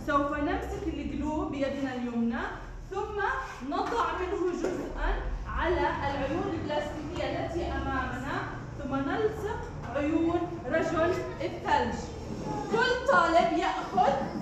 سوف نمسك الجلو بيدنا اليمنى ثم نضع منه جزءا على العيون البلاستيكية التي أمامنا ثم نلصق عيون رجل الثلج. كل طالب يأخذ